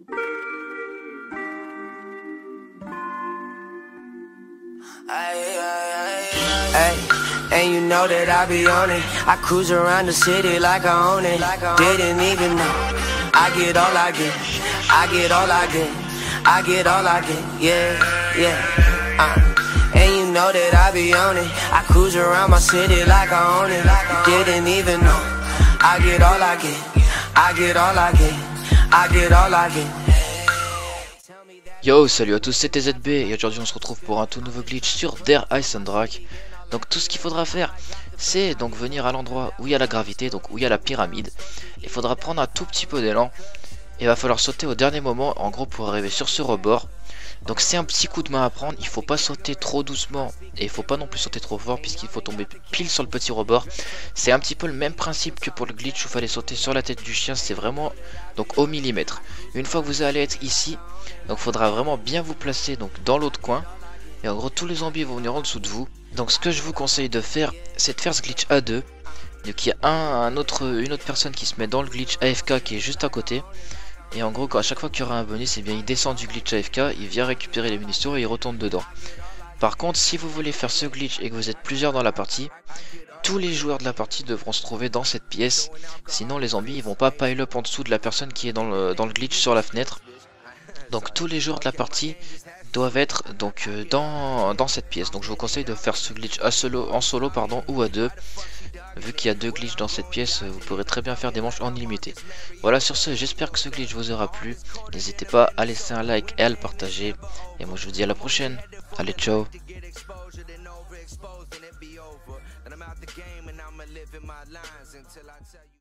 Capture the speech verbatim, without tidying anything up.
Hey, and you know that I be on it. I cruise around the city like I own it. Didn't even know. I get all I get. I get all I get. I get all I get. Yeah, yeah. Uh. And you know that I be on it. I cruise around my city like I own it. Didn't even know. I get all I get. I get all I get. I get all I get. Yo, salut à tous, c'est T Z B et aujourd'hui on se retrouve pour un tout nouveau glitch sur Der Eisendrache. Donc tout ce qu'il faudra faire, c'est donc venir à l'endroit où il y a la gravité, donc où il y a la pyramide. Il faudra prendre un tout petit peu d'élan et il va falloir sauter au dernier moment, en gros pour arriver sur ce rebord. Donc c'est un petit coup de main à prendre, il faut pas sauter trop doucement et il faut pas non plus sauter trop fort puisqu'il faut tomber pile sur le petit rebord. C'est un petit peu le même principe que pour le glitch où il fallait sauter sur la tête du chien, c'est vraiment donc au millimètre. Une fois que vous allez être ici, donc faudra vraiment bien vous placer donc dans l'autre coin et en gros tous les zombies vont venir en dessous de vous. Donc ce que je vous conseille de faire, c'est de faire ce glitch à deux. Donc il y a un, un autre, une autre personne qui se met dans le glitch A F K qui est juste à côté. Et en gros, à chaque fois qu'il y aura un bonus, et bien il descend du glitch A F K, il vient récupérer les munitions et il retourne dedans. Par contre, si vous voulez faire ce glitch et que vous êtes plusieurs dans la partie, tous les joueurs de la partie devront se trouver dans cette pièce. Sinon les zombies ils vont pas pile up en dessous de la personne qui est dans le, dans le glitch sur la fenêtre. Donc tous les joueurs de la partie doivent être donc euh, dans, dans cette pièce. Donc je vous conseille de faire ce glitch à solo, en solo pardon, ou à deux. Vu qu'il y a deux glitches dans cette pièce, vous pourrez très bien faire des manches en illimité. Voilà, sur ce, j'espère que ce glitch vous aura plu. N'hésitez pas à laisser un like et à le partager. Et moi je vous dis à la prochaine. Allez, ciao.